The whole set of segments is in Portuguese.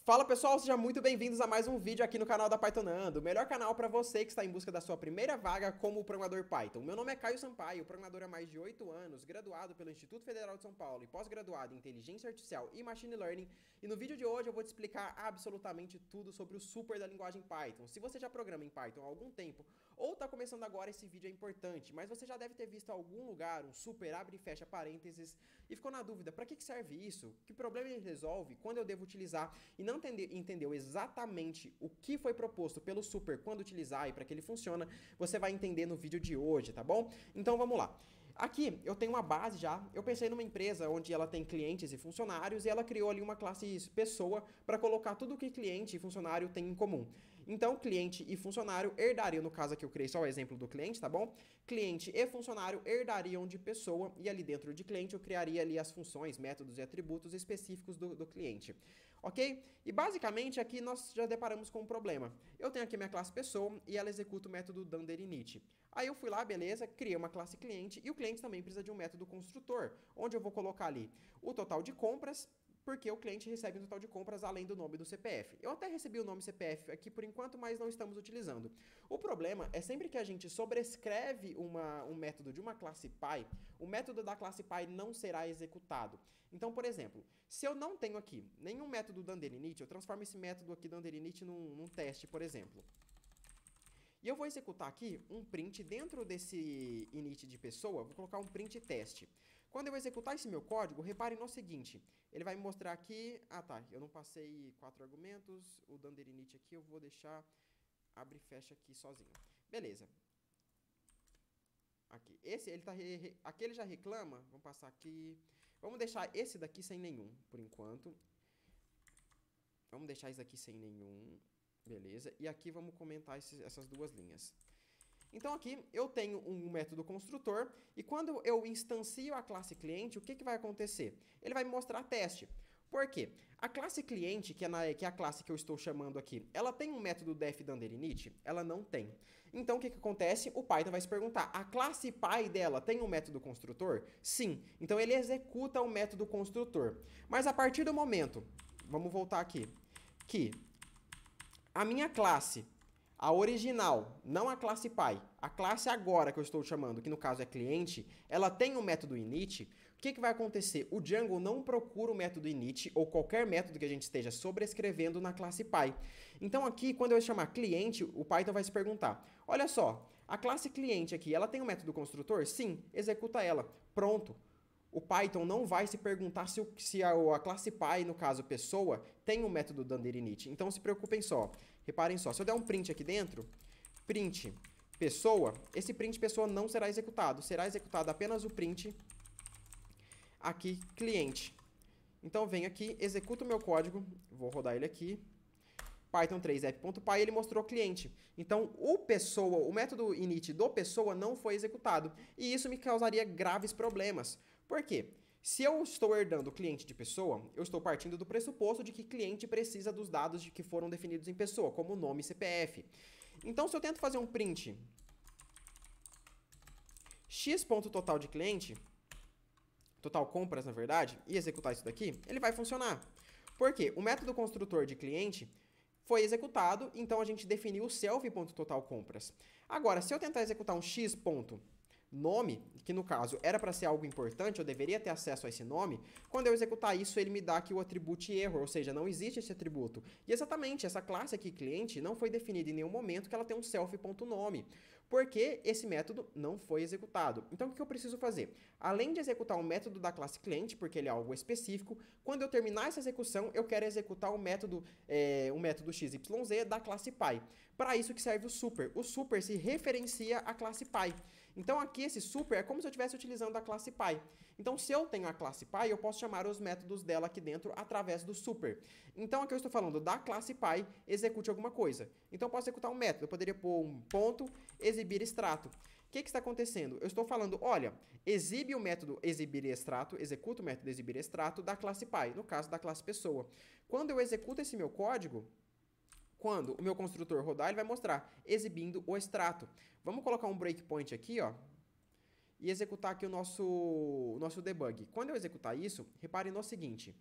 Fala pessoal, sejam muito bem-vindos a mais um vídeo aqui no canal da Pythonando, o melhor canal para você que está em busca da sua primeira vaga como programador Python. Meu nome é Caio Sampaio, programador há mais de 8 anos, graduado pelo Instituto Federal de São Paulo e pós-graduado em Inteligência Artificial e Machine Learning. E no vídeo de hoje eu vou te explicar absolutamente tudo sobre o super da linguagem Python. Se você já programa em Python há algum tempo ou está começando agora, esse vídeo é importante, mas você já deve ter visto em algum lugar um super abre e fecha parênteses e ficou na dúvida, para que serve isso? Que problema ele resolve? Quando eu devo utilizar? E não entendeu exatamente o que foi proposto pelo super, quando utilizar e para que ele funciona, você vai entender no vídeo de hoje, tá bom? Então vamos lá. Aqui eu tenho uma base já, eu pensei numa empresa onde ela tem clientes e funcionários e ela criou ali uma classe pessoa para colocar tudo o que cliente e funcionário tem em comum. Então, cliente e funcionário herdariam, no caso aqui eu criei só o exemplo do cliente, tá bom? Cliente e funcionário herdariam de pessoa e ali dentro de cliente eu criaria ali as funções, métodos e atributos específicos do cliente. Ok? E basicamente aqui nós já deparamos com um problema. Eu tenho aqui minha classe pessoa e ela executa o método dunder_init. Aí eu fui lá, beleza, criei uma classe cliente e o cliente também precisa de um método construtor, onde eu vou colocar ali o total de compras, porque o cliente recebe um total de compras além do nome do CPF. Eu até recebi o nome CPF aqui por enquanto, mas não estamos utilizando. O problema é sempre que a gente sobrescreve um método de uma classe Py, o método da classe Py não será executado. Então, por exemplo, se eu não tenho aqui nenhum método dunder_init, eu transformo esse método aqui dunder_init num teste, por exemplo. E eu vou executar aqui um print dentro desse init de pessoa, vou colocar um print teste. Quando eu executar esse meu código, reparem no seguinte, ele vai me mostrar aqui, eu não passei 4 argumentos, o dunder_init aqui eu vou deixar, abre e fecha aqui sozinho. Beleza. Aqui, aqui ele já reclama, vamos passar aqui, vamos deixar esse daqui sem nenhum, por enquanto. Vamos deixar esse daqui sem nenhum. Beleza, e aqui vamos comentar essas duas linhas. Então aqui eu tenho um método construtor e quando eu instancio a classe cliente, o que vai acontecer? Ele vai me mostrar teste. Por quê? A classe cliente, que é a classe que eu estou chamando aqui, ela tem um método def dunder_init? Ela não tem. Então o que acontece? O Python vai se perguntar, a classe Py dela tem um método construtor? Sim. Então ele executa o método construtor. Mas a partir do momento, vamos voltar aqui, que a minha classe, a original, não a classe Py, a classe agora que eu estou chamando, que no caso é cliente, ela tem um método init, o que vai acontecer? O Django não procura o método init ou qualquer método que a gente esteja sobrescrevendo na classe Py. Então aqui, quando eu chamar cliente, o Python vai se perguntar, olha só, a classe cliente aqui, ela tem um método construtor? Sim, executa ela. Pronto. O Python não vai se perguntar se a classe Py, no caso pessoa, tem um método dunder_init. Então se preocupem só. Reparem só, se eu der um print aqui dentro, print pessoa, esse print pessoa não será executado. Será executado apenas o print aqui cliente. Então eu venho aqui, executo o meu código, vou rodar ele aqui. Python 3 app.py, ele mostrou cliente. Então, o método init do pessoa não foi executado. E isso me causaria graves problemas. Por quê? Se eu estou herdando cliente de pessoa, eu estou partindo do pressuposto de que cliente precisa dos dados que foram definidos em pessoa, como nome e CPF. Então, se eu tento fazer um print x.total de cliente, total compras, na verdade, e executar isso daqui, ele vai funcionar. Por quê? O método construtor de cliente foi executado, então a gente definiu o self.totalcompras. Agora, se eu tentar executar um x.nome, que no caso era para ser algo importante, eu deveria ter acesso a esse nome, quando eu executar isso, ele me dá aqui o atributo error, ou seja, não existe esse atributo. E exatamente, essa classe aqui, cliente, não foi definida em nenhum momento que ela tem um self.nome, porque esse método não foi executado. Então, o que eu preciso fazer? Além de executar um método da classe cliente, porque ele é algo específico, quando eu terminar essa execução, eu quero executar o método XYZ da classe Py. Para isso que serve o super. O super se referencia à classe Py. Então, aqui esse super é como se eu estivesse utilizando a classe Py. Então, se eu tenho a classe Py, eu posso chamar os métodos dela aqui dentro através do super. Então, aqui eu estou falando da classe Py, execute alguma coisa. Então, eu posso executar um método. Eu poderia pôr um ponto exibir extrato. O que está acontecendo? Eu estou falando, olha, exibe o método exibir extrato, executa o método exibir extrato da classe Py, no caso da classe pessoa. Quando eu executo esse meu código, quando o meu construtor rodar, ele vai mostrar exibindo o extrato. Vamos colocar um breakpoint aqui, ó, e executar aqui o nosso debug. Quando eu executar isso, reparem no seguinte.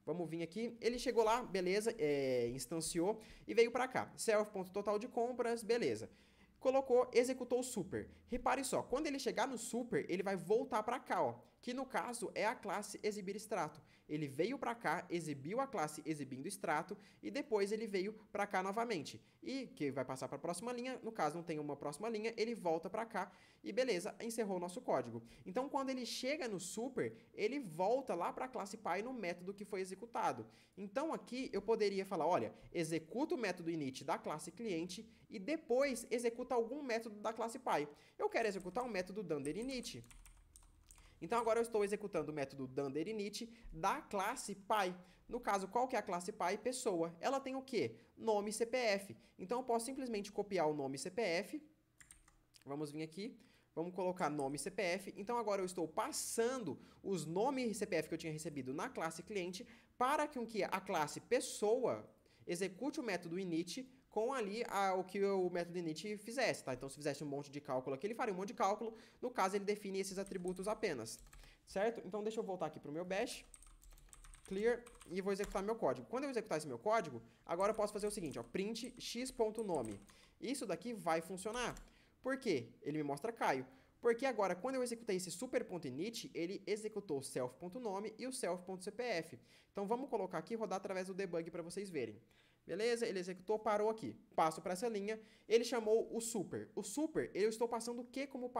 Vamos vir aqui, ele chegou lá, beleza, instanciou e veio para cá. Self.total de compras, beleza. Colocou, executou o super. Repare só, quando ele chegar no super, ele vai voltar para cá, ó, que no caso é a classe exibir extrato. Ele veio para cá, exibiu a classe exibindo extrato e depois ele veio para cá novamente. E que vai passar para a próxima linha, no caso não tem uma próxima linha, ele volta para cá e beleza, encerrou o nosso código. Então quando ele chega no super, ele volta lá para a classe Py no método que foi executado. Então aqui eu poderia falar, olha, executa o método init da classe cliente e depois executa algum método da classe Py. Eu quero executar um método dunder_init. Então agora eu estou executando o método dunder_init da classe Py. No caso, qual que é a classe Py? Pessoa. Ela tem o quê? Nome CPF. Então eu posso simplesmente copiar o nome CPF. Vamos vir aqui. Vamos colocar nome CPF. Então agora eu estou passando os nomes CPF que eu tinha recebido na classe cliente para que a classe pessoa execute o método init com ali o que o método init fizesse, tá? Então, se fizesse um monte de cálculo aqui, ele faria um monte de cálculo. No caso, ele define esses atributos apenas, certo? Então, deixa eu voltar aqui para o meu bash, clear, e vou executar meu código. Quando eu executar esse meu código, agora eu posso fazer o seguinte, ó, print x.nome. Isso daqui vai funcionar. Por quê? Ele me mostra Caio. Porque agora, quando eu executei esse super.init, ele executou o self.nome e o self.cpf. Então, vamos colocar aqui e rodar através do debug para vocês verem. Beleza? Ele executou, parou aqui. Passo para essa linha. Ele chamou o super. O super, eu estou passando o que como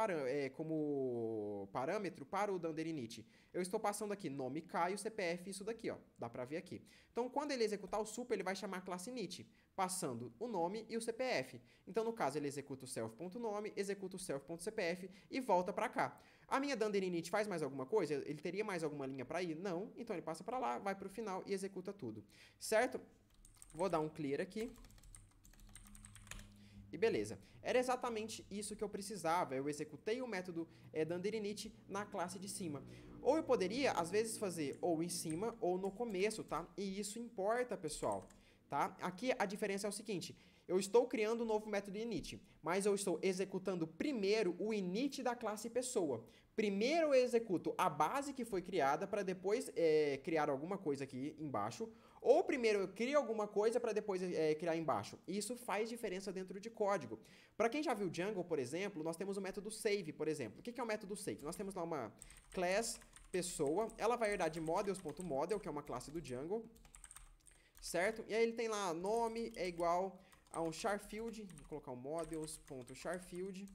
parâmetro para o dunder_init? Eu estou passando aqui nome Caio, CPF, isso daqui, ó. Dá para ver aqui. Então, quando ele executar o super, ele vai chamar a classe init, passando o nome e o CPF. Então, no caso, ele executa o self.nome, executa o self.cpf e volta para cá. A minha dunder_init faz mais alguma coisa? Ele teria mais alguma linha para ir? Não. Então, ele passa para lá, vai para o final e executa tudo. Certo? Vou dar um clear aqui. E beleza. Era exatamente isso que eu precisava. Eu executei o método dunder_init na classe de cima. Ou eu poderia, às vezes, fazer ou em cima ou no começo, tá? E isso importa, pessoal. Tá? Aqui a diferença é o seguinte. Eu estou criando um novo método init, mas eu estou executando primeiro o init da classe pessoa. Primeiro eu executo a base que foi criada para depois criar alguma coisa aqui embaixo. Ou primeiro eu crio alguma coisa para depois criar embaixo. Isso faz diferença dentro de código. Para quem já viu Django, por exemplo, nós temos o método save, por exemplo. O que é o método save? Nós temos lá uma class pessoa, ela vai herdar de models.model, que é uma classe do Django, certo? E aí ele tem lá nome é igual a um charfield, vou colocar um models.charfield.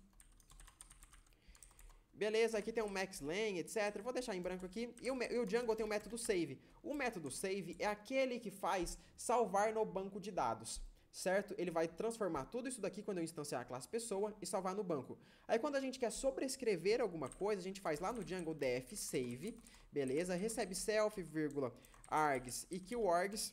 Beleza, aqui tem um maxlen, etc. Vou deixar em branco aqui. E o Django tem o método save. O método save é aquele que faz salvar no banco de dados, certo? Ele vai transformar tudo isso daqui quando eu instanciar a classe pessoa e salvar no banco. Aí quando a gente quer sobrescrever alguma coisa, a gente faz lá no Django df save, beleza? Recebe self, vírgula, args e keywords.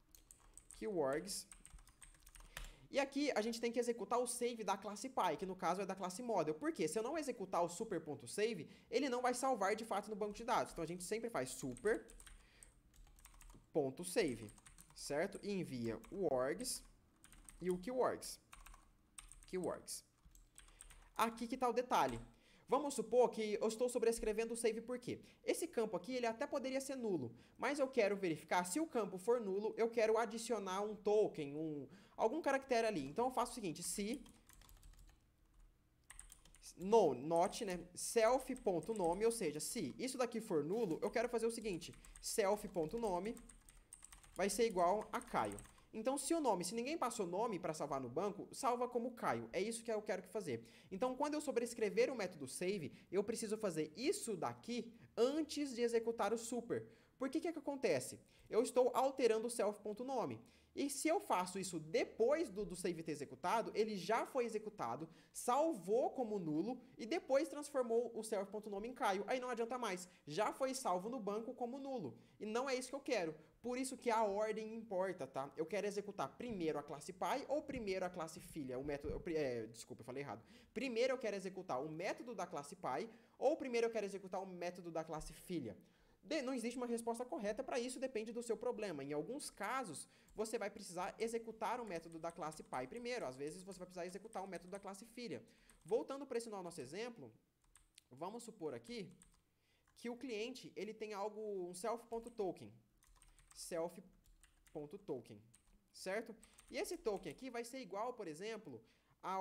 E aqui a gente tem que executar o save da classe Py, que no caso é da classe model. Por quê? Se eu não executar o super.save, ele não vai salvar de fato no banco de dados. Então a gente sempre faz super.save, certo? E envia o orgs e o keywords. Aqui que está o detalhe. Vamos supor que eu estou sobrescrevendo o save por quê? Esse campo aqui, ele até poderia ser nulo, mas eu quero verificar, se o campo for nulo, eu quero adicionar um token, algum caractere ali. Então eu faço o seguinte, se not, né, self.nome, ou seja, se isso daqui for nulo, eu quero fazer o seguinte, self.nome vai ser igual a Caio. Então, se ninguém passou nome para salvar no banco, salva como Caio. É isso que eu quero fazer. Então, quando eu sobrescrever o método save, eu preciso fazer isso daqui antes de executar o super. Por que que acontece? Eu estou alterando o self.nome. E se eu faço isso depois do save ter executado, ele já foi executado, salvou como nulo e depois transformou o self.nome em Caio. Aí não adianta mais. Já foi salvo no banco como nulo. E não é isso que eu quero. Por isso que a ordem importa, tá? Eu quero executar primeiro a classe Py ou primeiro a classe filha? Desculpa, eu falei errado. Primeiro eu quero executar o método da classe Py ou primeiro eu quero executar o método da classe filha? Não existe uma resposta correta para isso, depende do seu problema. Em alguns casos, você vai precisar executar o método da classe Py primeiro. Às vezes, você vai precisar executar o método da classe filha. Voltando para esse nosso exemplo, vamos supor aqui que o cliente ele tem um self.token. self.token, certo? E esse token aqui vai ser igual, por exemplo, a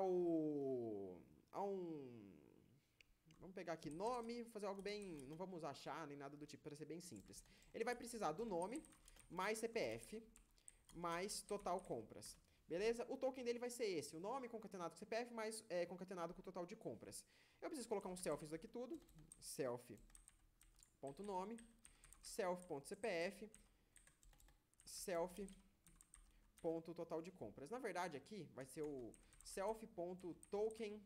um... Vamos pegar aqui nome, fazer algo bem... Não vamos usar chá nem nada do tipo, para ser bem simples. Ele vai precisar do nome, mais CPF, mais total compras. Beleza? O token dele vai ser esse, o nome concatenado com CPF, mais concatenado com o total de compras. Eu preciso colocar um self nisso daqui tudo. Self.nome, self.cpf, self.total de compras. Na verdade, aqui vai ser o self.token...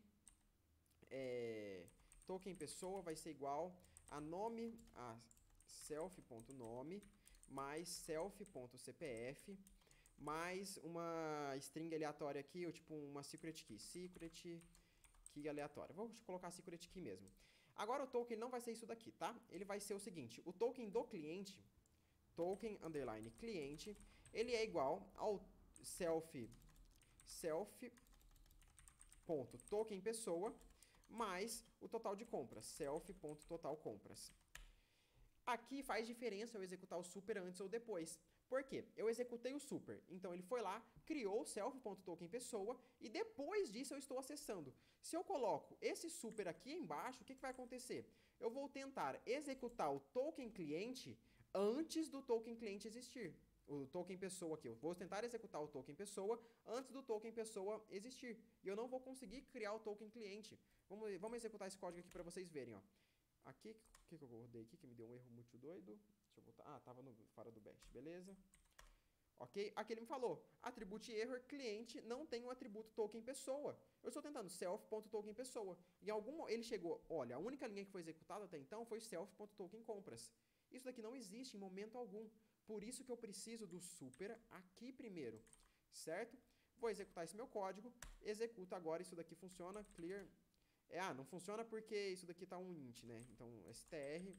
token pessoa vai ser igual a nome, a self.nome, mais self.cpf, mais uma string aleatória aqui, ou tipo uma secret key aleatória. Vou colocar secret key mesmo. Agora o token não vai ser isso daqui, tá? Ele vai ser o seguinte, o token do cliente, token underline cliente, ele é igual ao self.token pessoa, mais o total de compras, self.totalcompras. Aqui faz diferença eu executar o super antes ou depois. Por quê? Eu executei o super, então ele foi lá, criou o self.tokenPessoa e depois disso eu estou acessando. Se eu coloco esse super aqui embaixo, o que vai acontecer? Eu vou tentar executar o token cliente antes do token cliente existir. O token pessoa aqui, eu vou tentar executar o token pessoa antes do token pessoa existir. E eu não vou conseguir criar o token cliente. Vamos executar esse código aqui para vocês verem, ó. Aqui, o que eu rodei aqui que me deu um erro muito doido? Deixa eu voltar. Ah, tava fora do bash, beleza? Ok? Aqui ele me falou, attribute error, cliente não tem um atributo token pessoa. Eu estou tentando self.token pessoa. Em algum ele chegou, olha, a única linha que foi executada até então foi self.token compras. Isso daqui não existe em momento algum. Por isso que eu preciso do super aqui primeiro, certo? Vou executar esse meu código, executo agora, isso daqui funciona, clear. Não funciona porque isso daqui tá um int, né? Então, str,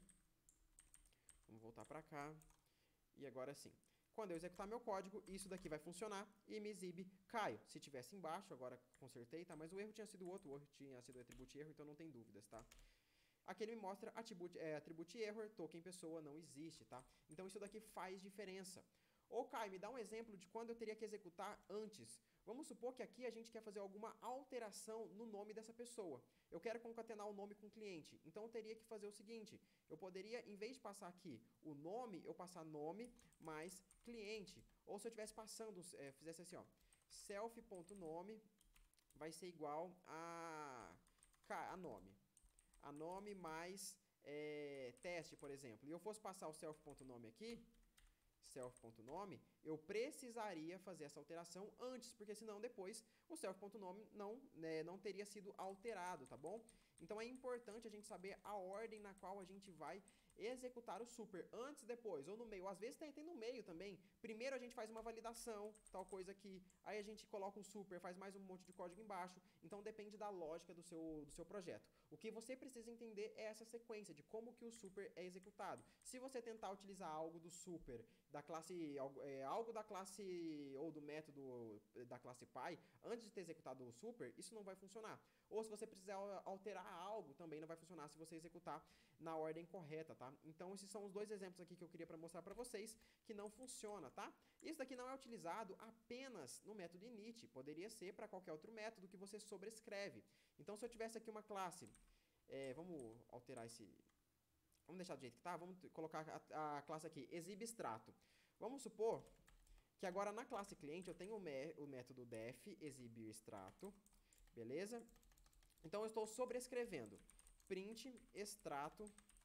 vamos voltar pra cá, e agora sim. Quando eu executar meu código, isso daqui vai funcionar e me exibe Caio. Se tivesse embaixo, agora consertei, tá? Mas o erro tinha sido outro, o erro tinha sido attribute erro, então não tem dúvidas, tá? Aqui ele me mostra attribute error, token pessoa não existe, tá? Então isso daqui faz diferença. Ô, Caio, me dá um exemplo de quando eu teria que executar antes. Vamos supor que aqui a gente quer fazer alguma alteração no nome dessa pessoa. Eu quero concatenar o nome com o cliente. Então eu teria que fazer o seguinte. Eu poderia, em vez de passar aqui o nome, eu passar nome mais cliente. Ou se eu estivesse passando, fizesse assim, ó. Self.nome vai ser igual a nome. A nome mais teste, por exemplo. E eu fosse passar o self.nome aqui, self.nome, eu precisaria fazer essa alteração antes, porque senão depois o self.nome não teria sido alterado, tá bom? Então é importante a gente saber a ordem na qual a gente vai executar o super, antes, depois, ou no meio. Às vezes tem no meio também. Primeiro a gente faz uma validação, tal coisa aqui, aí a gente coloca um super, faz mais um monte de código embaixo, então depende da lógica do seu projeto. O que você precisa entender é essa sequência de como que o super é executado. Se você tentar utilizar algo do super, da classe, algo da classe ou do método da classe Py, antes de ter executado o super, isso não vai funcionar. Ou se você precisar alterar algo, também não vai funcionar se você executar na ordem correta, tá? Então, esses são os dois exemplos aqui que eu queria mostrar para vocês que não funciona, tá? Isso daqui não é utilizado apenas no método init, poderia ser para qualquer outro método que você sobrescreve. Então, se eu tivesse aqui uma classe, vamos alterar esse... Vamos deixar do jeito que tá, vamos colocar a classe aqui, exibExtrato. Vamos supor que agora na classe cliente eu tenho o método def exibExtrato, beleza? Então eu estou sobrescrevendo print extrato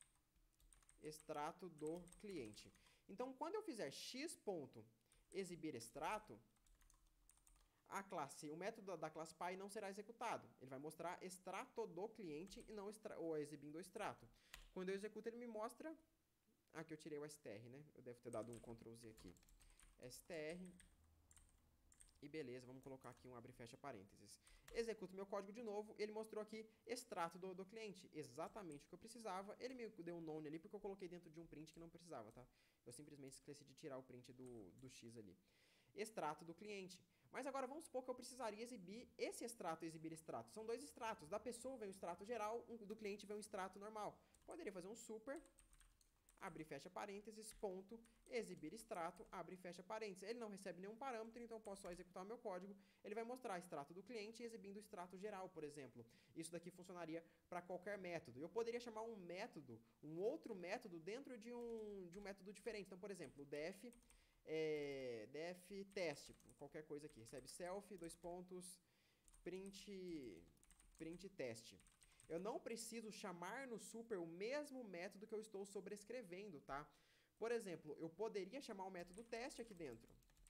do cliente. Então quando eu fizer x.exibirExtrato, o método da classe Py não será executado. Ele vai mostrar extrato do cliente e não exibindo o extrato. Quando eu executo, ele me mostra... Aqui eu tirei o str, né? Eu devo ter dado um Ctrl Z aqui. str. E beleza, vamos colocar aqui um abre e fecha parênteses. Executo meu código de novo, ele mostrou aqui extrato do cliente. Exatamente o que eu precisava. Ele me deu um none ali porque eu coloquei dentro de um print que não precisava, tá? Eu simplesmente esqueci de tirar o print do X ali. Extrato do cliente. Mas agora vamos supor que eu precisaria exibir esse extrato e exibir extrato. São dois extratos. Da pessoa vem um extrato geral, do cliente vem um extrato normal. Poderia fazer um super abre e fecha parênteses, ponto, exibir extrato, abre e fecha parênteses. Ele não recebe nenhum parâmetro, então eu posso só executar o meu código. Ele vai mostrar extrato do cliente exibindo o extrato geral, por exemplo. Isso daqui funcionaria para qualquer método. Eu poderia chamar um método, um outro método dentro de um método diferente. Então, por exemplo, o def test, qualquer coisa aqui, recebe self, dois pontos, print test. Eu não preciso chamar no super o mesmo método que eu estou sobrescrevendo, tá? Por exemplo, eu poderia chamar o método teste aqui dentro.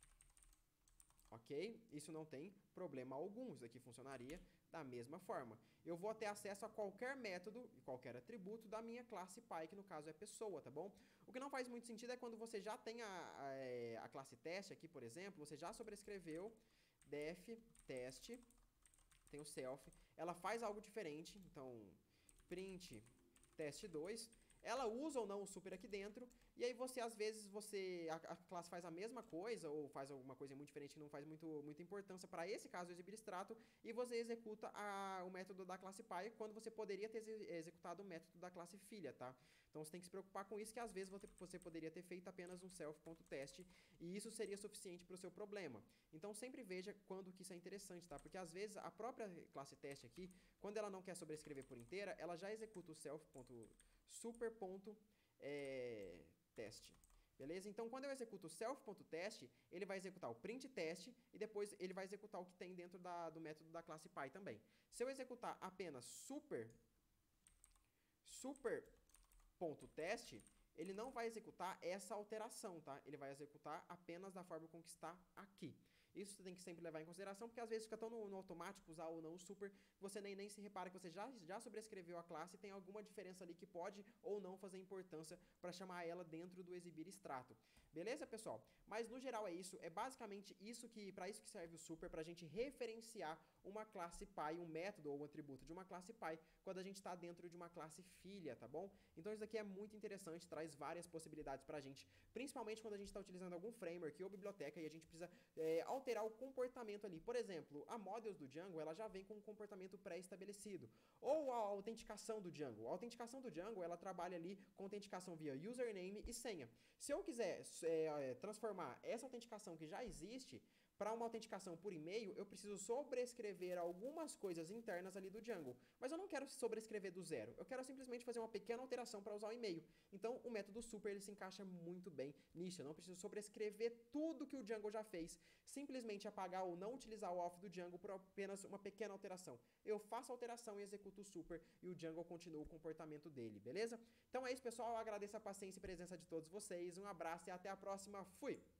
Ok? Isso não tem problema algum. Isso aqui funcionaria da mesma forma. Eu vou ter acesso a qualquer método e qualquer atributo da minha classe Py, que no caso é pessoa, tá bom? O que não faz muito sentido é quando você já tem a classe teste aqui, por exemplo, você já sobrescreveu def teste, tem o self, ela faz algo diferente, então print test2, ela usa ou não o super aqui dentro, e aí você, às vezes, a classe faz a mesma coisa, ou faz alguma coisa muito diferente que não faz muita importância para esse caso exibir extrato, e você executa o método da classe Py quando você poderia ter executado o método da classe filha, tá? Então você tem que se preocupar com isso, que às vezes você poderia ter feito apenas um self.test, e isso seria suficiente para o seu problema. Então sempre veja quando que isso é interessante, tá? Porque às vezes a própria classe teste aqui, quando ela não quer sobrescrever por inteira, ela já executa o self.super.teste. Beleza? Então, quando eu executo o self.test, ele vai executar o print test e depois ele vai executar o que tem dentro do método da classe Py também. Se eu executar apenas super.test, ele não vai executar essa alteração, tá? Ele vai executar apenas da forma com que está aqui. Isso você tem que sempre levar em consideração, porque às vezes fica tão no automático usar ou não o super, você nem se repara que você já sobrescreveu a classe e tem alguma diferença ali que pode ou não fazer importância para chamar ela dentro do exibir extrato. Beleza, pessoal? Mas no geral é isso, é basicamente isso para isso que serve o super, para a gente referenciar uma classe Py, um método ou um atributo de uma classe Py, quando a gente está dentro de uma classe filha, tá bom? Então isso aqui é muito interessante, traz várias possibilidades para a gente, principalmente quando a gente está utilizando algum framework ou biblioteca e a gente precisa alterar o comportamento ali. Por exemplo, a Models do Django, ela já vem com um comportamento pré-estabelecido. Ou a autenticação do Django. A autenticação do Django, ela trabalha ali com autenticação via username e senha. Se eu quiser transformar essa autenticação que já existe para uma autenticação por e-mail, eu preciso sobrescrever algumas coisas internas ali do Django. Mas eu não quero sobrescrever do zero. Eu quero simplesmente fazer uma pequena alteração para usar o e-mail. Então, o método super ele se encaixa muito bem nisso. Eu não preciso sobrescrever tudo que o Django já fez. Simplesmente apagar ou não utilizar o off do Django por apenas uma pequena alteração. Eu faço a alteração e executo o super e o Django continua o comportamento dele, beleza? Então é isso, pessoal. Eu agradeço a paciência e presença de todos vocês. Um abraço e até a próxima. Fui!